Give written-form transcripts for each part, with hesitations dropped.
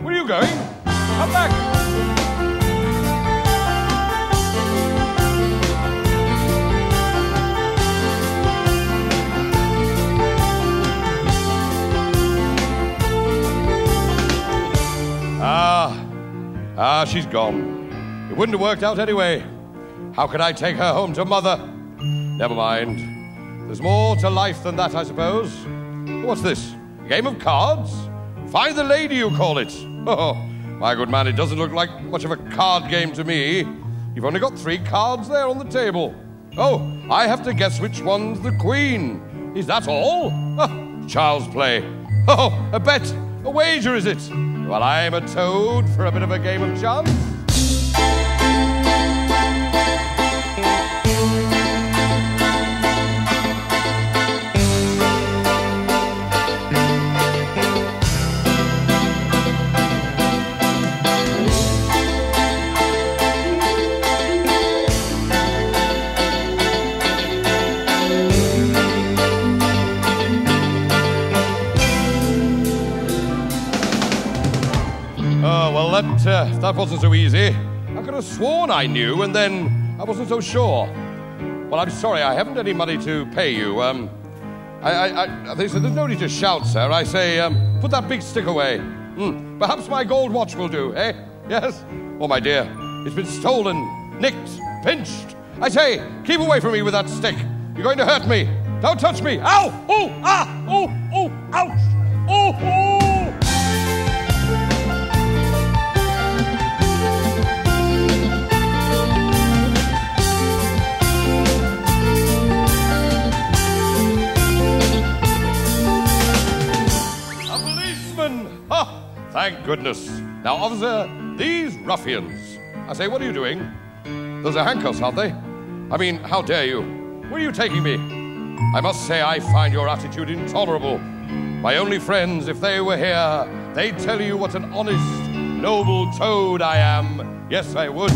Where are you going? Come back! She's gone. It wouldn't have worked out anyway. How could I take her home to Mother? Never mind. There's more to life than that, I suppose. What's this? A game of cards? Find the lady, you call it. Oh, my good man, it doesn't look like much of a card game to me. You've only got 3 cards there on the table. Oh, I have to guess which one's the queen. Is that all? Child's play. Oh, a bet, a wager, is it? Well, I'm a toad for a bit of a game of chance. That wasn't so easy. I could have sworn I knew, and then I wasn't so sure. Well, I'm sorry, I haven't any money to pay you. They said there's no need to shout, sir. I say, put that big stick away. Perhaps my gold watch will do, eh? Yes? Oh, my dear, it's been stolen, nicked, pinched. I say, keep away from me with that stick. You're going to hurt me. Don't touch me. Ow! Oh! Ah! Oh! Oh! Ouch! Oh! Oh! Thank goodness. Now, officer, these ruffians. I say, what are you doing? Those are handcuffs, aren't they? I mean, how dare you? Where are you taking me? I must say I find your attitude intolerable. My only friends, if they were here, they'd tell you what an honest, noble toad I am. Yes, I would.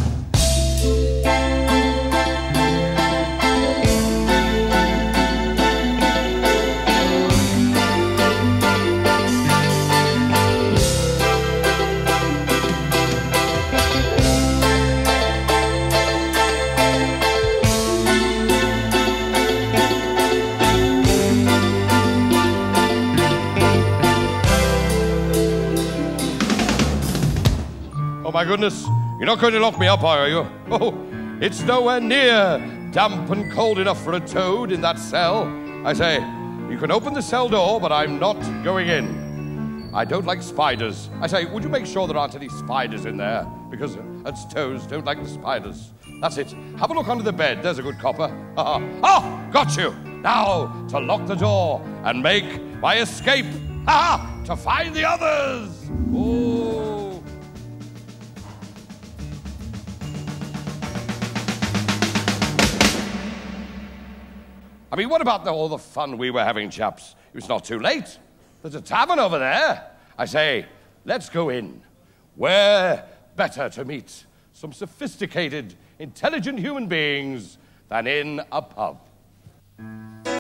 My goodness, you're not going to lock me up, are you? Oh, it's nowhere near damp and cold enough for a toad in that cell. I say, you can open the cell door, but I'm not going in. I don't like spiders. I say, would you make sure there aren't any spiders in there? Because us toads don't like the spiders. That's it. Have a look under the bed. There's a good copper. Oh, got you. Now to lock the door and make my escape. To find the others. Oh. I mean, what about all the fun we were having, chaps? It's not too late. There's a tavern over there. I say, let's go in. Where better to meet some sophisticated, intelligent human beings than in a pub?